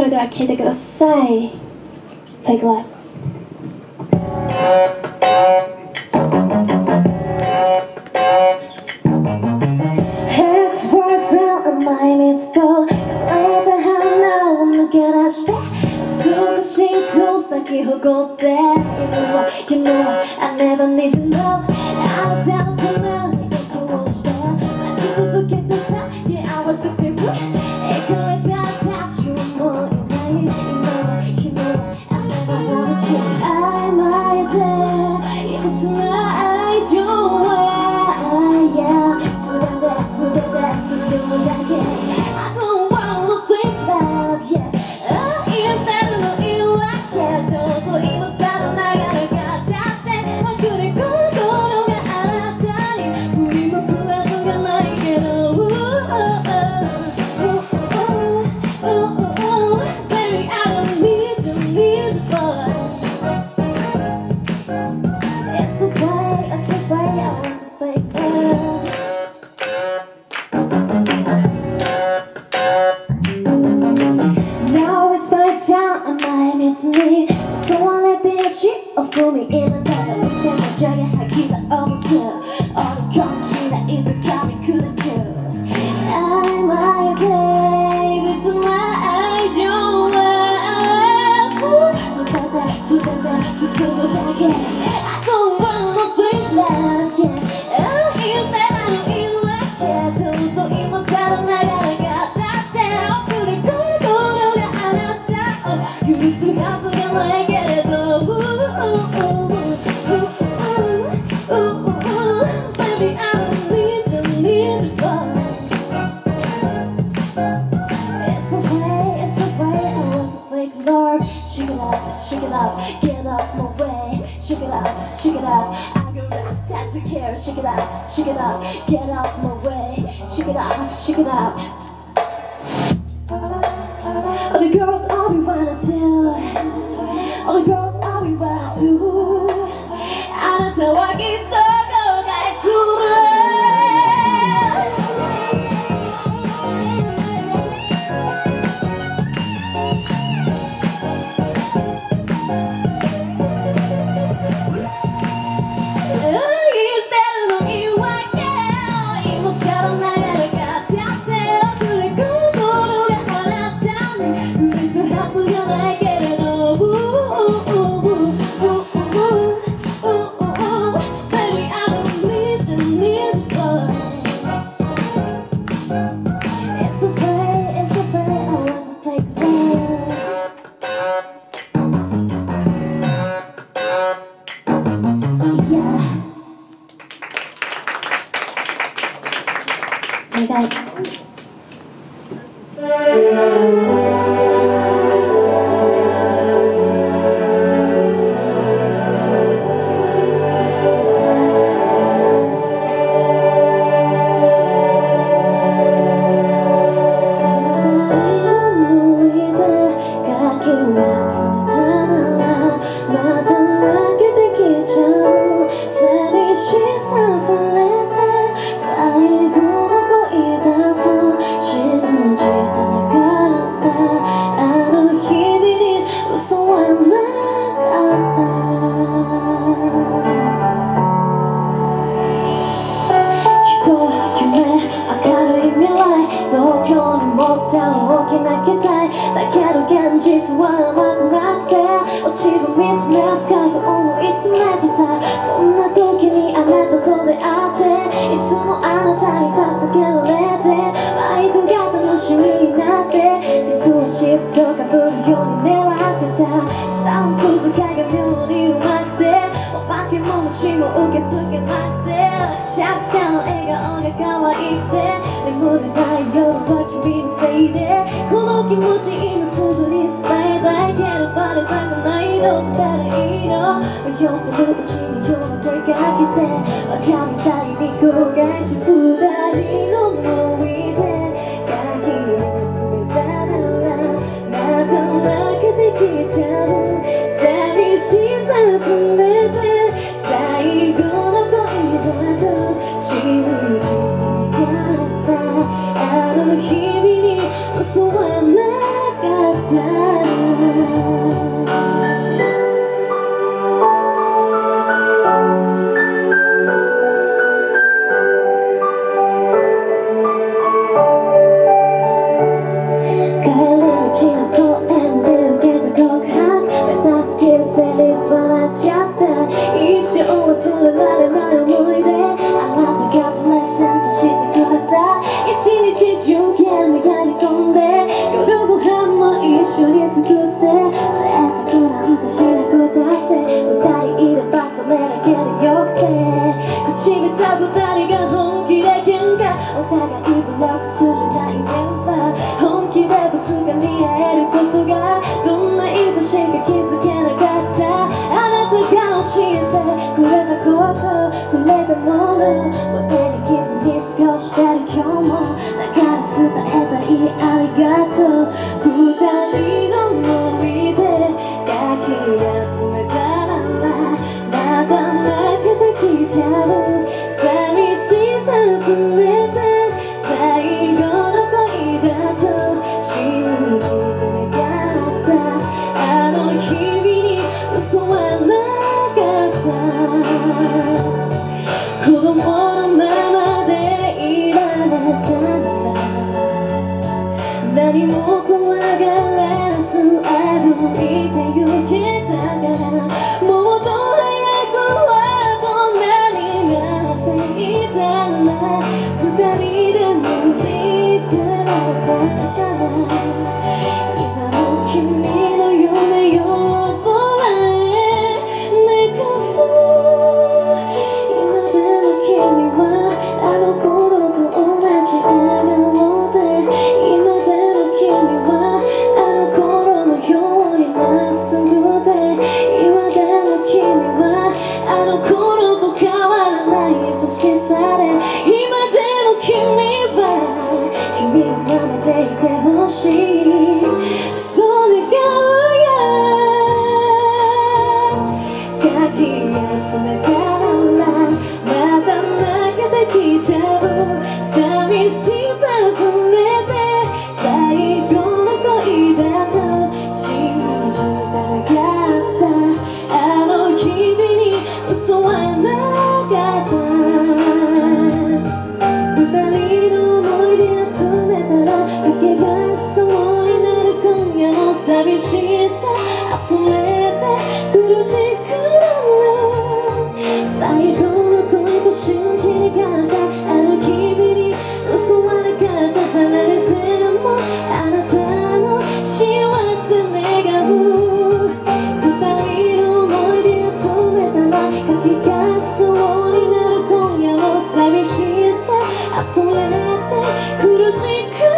それでは聴いてください。Fake Love。Ex-boyfriend 甘い蜜と乾いた花を抜け出して美しい子咲き誇っているわ。You know I never need your love。あなたのために息をして待ち続けてた。Yeah, I was a people。行かれたたちをもういない。今は You know I never wanted you。曖昧でいびつな愛情は Yeah。素手で進むだけ I don't wanna fake love, yeah。 愛してるの言うわけどうぞ今更ながら語ってまくれ心があなたに振り向くはずがないけど Baby I don't need you, need you boy。 It's okay, it's okay, I want to fake love。甘い蜜に誘われて足を踏み入れたら見せたじゃが吐きだ重く折り込みしないと噛み砕く曖昧でいびつな愛情は素手で進むだけ I don't wanna fake love, yeah。 愛してたの言うわけどうぞ今更ながら語って送り心があなた許すはずがないけれど Baby I don't need you, need you boy。 It's okay, it's okay, I want to fake love。 Shake it up, shake it up, get up my way。 Shake it up, shake it up, I got no time to care。 Shake it up, shake it up, get up my way。 Shake it up, shake it up。 All the girls all we wanna do， all the girls all we wanna do。 あなたはきっと後悔する。愛してるの言うわけ今更ながら語って送り心があなたに許すはずがないけれど Baby I don't need you, need you boy。 It's okay, it's okay, I was a fake love。 Yeah。 願い。実は甘くなって落ちる見つめ深く思い詰めてた。そんな時にあなたと出会っていつもあなたに助けられてバイトが楽しみになって実はシフトかぶるように狙ってた。スタンプ使いが妙にうまくてお化けも虫も受け付けなくてシャクシャの笑顔が可愛くて眠れない夜は君のせいでこの気持ち今すぐに伝えたいけどバレたくないどうしたらいいの迷ってるうちに夜明けが来てバカみたいに後悔し二人の思い出ガキを詰めたならまた泣けてきちゃう寂しさ込めて最後の恋だと信じてやったあの日々に嘘はなかった苦しく